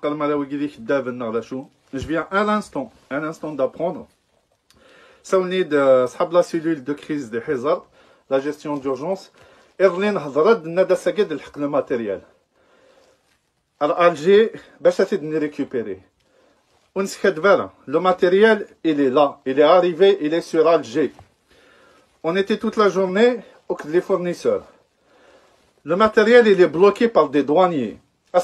Je viens à l'instant d'apprendre. Ça on est de la cellule de crise de Hazard, la gestion d'urgence. Erlin Hazard n'a pas le matériel. Alors Alger, c'est de récupérer. Le matériel, il est là, il est arrivé, il est sur Alger. On était toute la journée avec les fournisseurs. Le matériel, il est bloqué par des douaniers.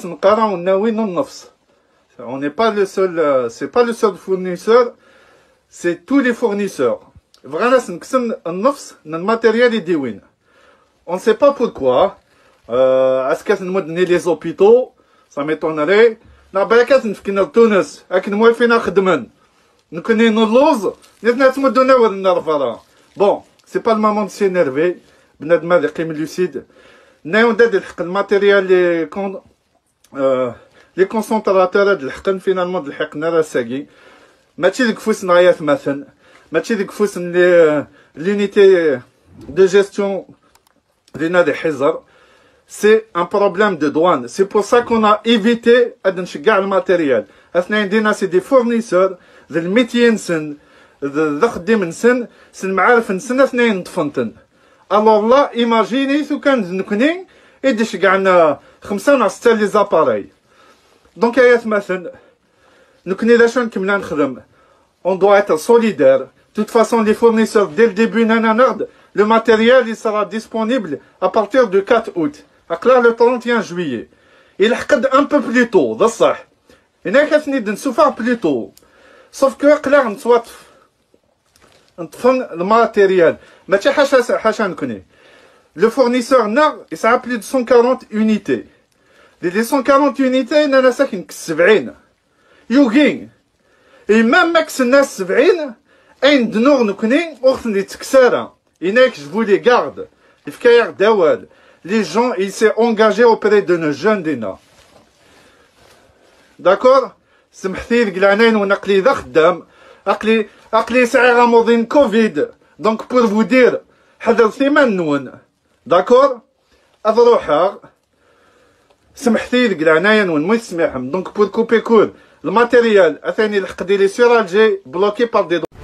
On n'est pas le seul, c'est pas le seul fournisseur, c'est tous les fournisseurs. Vraiment, le matériel est déwin. On ne sait pas pourquoi. Est-ce que nous donner les hôpitaux? Ça m'étonnerait. Na بركات نفكنا لتونس لكن موالفين خدمن نكونين اللوز ناس مدونا ولا رفرا بون سي با المامون سي نيرفي بنادم اللي قيم لوسيد نايو داد الحق الماتيريال لي كونسونطراتور هاد الحقن فينالمون الحقنا راه ساقي ماشي ديك فوس نعيط مثلا ماشي ديك فوس لونيتي دو جيستيون لينا دي حزر. C'est un problème de douane. C'est pour ça qu'on a évité de le matériel. C'est des fournisseurs, des métiers, des alors là, imaginez si nous connaissons et les appareils. Donc, on doit être solidaire. De toute façon, les fournisseurs, dès le début, le matériel il sera disponible à partir du 4 août. Là, le 31 juillet. Il a un peu plus tôt, c'est ça. Il a de souffrir plus tôt. Sauf que, là, on soit le matériel. Mais le fournisseur, il a plus de 140 unités. Les 140 unités, il y en a 70. Yougin. Et même max 70, un de nous connaît, on est tksara. Il y a que je vous les garde. Il faut qu'il y les gens, ils s'est engagé auprès de nos jeunes d'Ina. D'accord? سمحتي القلعنين ونقلي ذا خدام عقلي ساعة غامضين كوفيد دونك بور فو دير حذر ثمان نون داكور اضروحها سمحتي القلعنين ونموت سميحهم دونك بور كوبي كول الماتيريال اثاني الحق ديالي سور الجي بلوكي بار دي